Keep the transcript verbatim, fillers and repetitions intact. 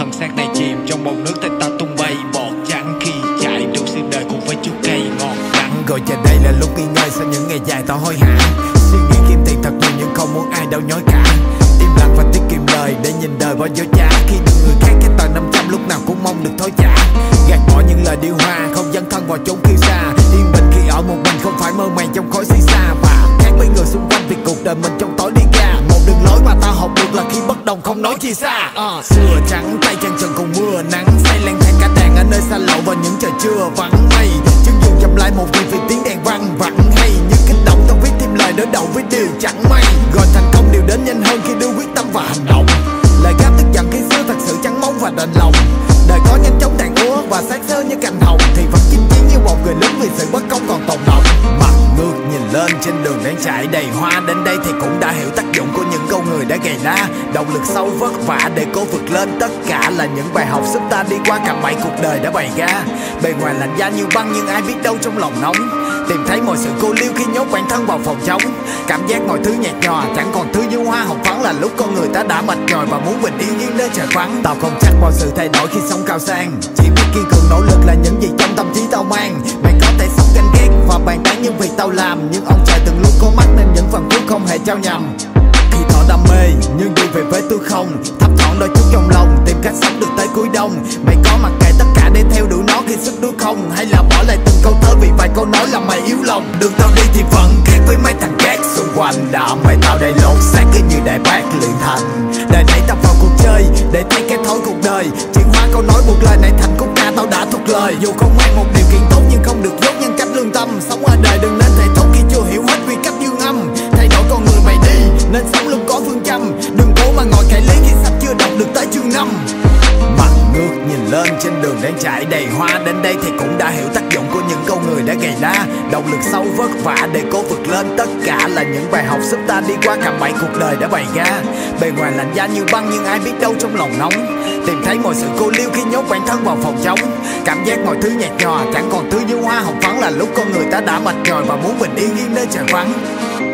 Thân xác này chìm trong bầu nước tay ta tung bay bọt trắng. Khi chạy được xuyên đời cùng với chút cây ngọt đắng. Rồi giờ đây là lúc nghỉ ngơi sau những ngày dài tao hối hả. Suy nghĩ kiếm tiền thật nhiều nhưng không muốn ai đâu nhói cả. Im lặng và tiết kiệm lời để nhìn đời bao dối trá. Khi đưa người khác cái tờ năm trăm lúc nào cũng mong được thối trả. Gạt bỏ những lời điêu hoa, không dấn thân vào chốn kiêu sa. Yên bình khi ở một mình không phải mơ màng trong khói xì xa. Và khác với người xung quanh vì cuộc đời mình trong tối đi ra. Một đường lối mà ta học được là khi bất đồng không nói chia xa. uh, Xưa trắng tay chân trần còn mưa nắng, say lang thang cả đàn ở nơi xa lộ vào những trời trưa vắng mây. Chân dung chậm lại một nhịp vì tiếng đàn vang vẳng hay. Như kích động tao viết thêm lời đối đầu với điều chẳng may. Rồi thành công đều đến nhanh hơn khi đưa quyết tâm và hành động. Lời gáp tức giận khi xưa thật sự trắng mong và đền lòng. Đời có nhanh chóng tàn úa và xác sơ như cành hồng, thì vẫn chinh chiến như một người lính vì sự bất công còn tồn đọng. Mặt ngược nhìn lên trên đường đang trải đầy hoa. Đến đây thì cũng đã hiểu tác dụng của những câu người đã gầy đá. Động lực sâu vất vả để cố vượt lên. Tất cả là những bài học giúp ta đi qua cạm bẫy cuộc đời đã bày ra. Bề ngoài lạnh giá như băng nhưng ai biết đâu trong lòng nóng. Tìm thấy mọi sự cô liêu khi nhốt bản thân vào phòng trống. Cảm giác mọi thứ nhạt nhòa chẳng còn thứ như hoa hồng phấn. Là lúc con người ta đã mệt nhòi và muốn bình yên như nơi trời vắng. Tao không chắc bao sự thay đổi khi sống cao sang. Chỉ biết kiên cường nỗ lực là những gì trong tâm trí tao mang. Mày có thể sống ganh ghét và bàn tán những việc tao làm, nhưng ông trời từng lúc có mắt nên những phần cuối không hề trao nhầm. Khi thọ đam mê nhưng đi về với tôi không. Thấp thỏm đôi chút trong lòng tìm cách sống được tới cuối đông. Mày có mặc kệ tất cả để theo đuổi nó khi sức đuối không, hay là bỏ lại từng câu thơ vì vài câu nói làm mày yếu lòng. Đường tao đi thì vẫn khác với mấy thằng khác xung quanh. Đã mày tao đây lột xác cứ như đại bác luyện thành. Đời này tao vào cuộc chơi để thấy cái thói cuộc đời. Chuyển hóa câu nói buộc lời này thành khúc ca tao đã thuộc lời. Dù không mang một điều kiện tốt nhưng không được dốt nhân cách lương tâm. Sống ở đời đừng nên thề thốt khi chưa hiểu hết quy cách dương âm. Thay đổi con người mày đi nên sống luôn có phương châm. Đừng cố mà ngồi cãi lý khi sách chưa đọc được tới chương năm. Mặt ngược nhìn lên trên đường đang trải đầy hoa. Đến đây thì cũng đã hiểu tác dụng của những câu người đã gầy đá. Động lực sâu vất vả để cố vượt lên. Tất cả là những bài học giúp ta đi qua cạm bẫy cuộc đời đã bày ra. Bề ngoài lạnh giá như băng nhưng ai biết đâu trong lòng nóng. Tìm thấy mọi sự cô liêu khi nhốt bản thân vào phòng trống. Cảm giác mọi thứ nhạt nhòa chẳng còn thứ như hoa hồng phấn. Là lúc con người ta đã mệt nhòi và muốn bình yên như nơi trời vắng.